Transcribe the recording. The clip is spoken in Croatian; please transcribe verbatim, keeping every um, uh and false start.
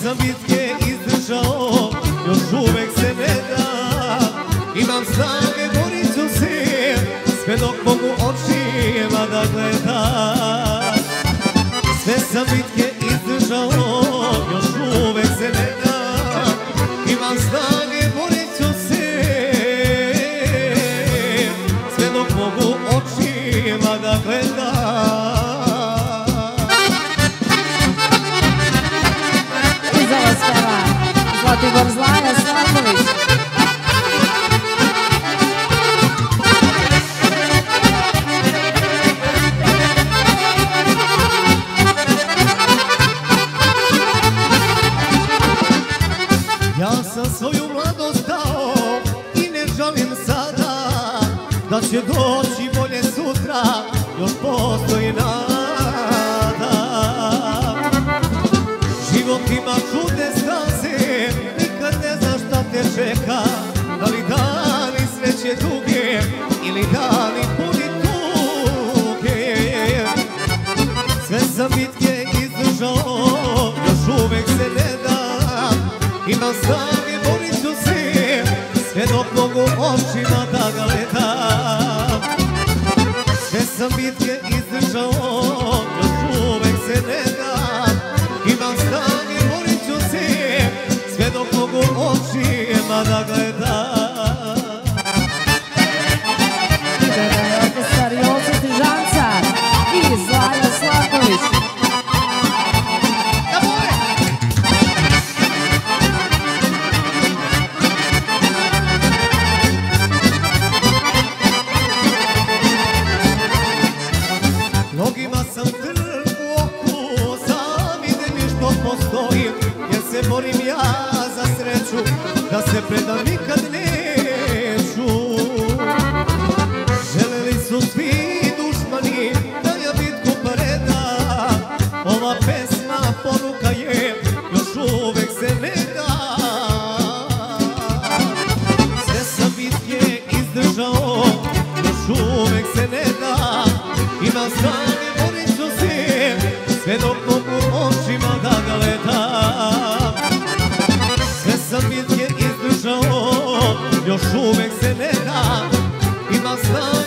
sam bitke izdržao, još uvek se ne dam. Imam snage, borit ću se, sve dok mogu očima da gledam. Sve sam bitke izdržao, još uvek se ne dam. Imam snage, borit ću se, sve dok mogu očima da gledam. Iza vas peva Zlatibor Zlaja Slaković. Ja sam svoju mladost dao i ne žalim sada, da će doći bolje sutra, još postoji nada. Život ima čudne staze, nikad ne znaš šta te čeka, da li dani sreće duge ili dani puni tuge. Sve sam bitke izdržao, još uvek se ne dam. Imam snage, borit ću se, sve dok mogu očima da ga gledam. Sve sam bitke izdržao, još uvek se ne dam. Imam snage, borit ću se, sve dok mogu očima da gledam. Ide da je orkestar Jozo Stižanca i Zlaja Slaković. Mnogima sam trn u oku, sam ide mi što postojim, jer se borim ja za sreću, da se predam nikad neću. Želeli su svi dušmani da ja bitku predam, ova pesma poruka je, još uvek se ne da. Sve sam bitke izdržao, još uvek se ne da. Imam snage, borit ću se, sve dok mogu očima da ga gledam. Sve sam bitke izdržao, još uvek se ne da. Imam snage,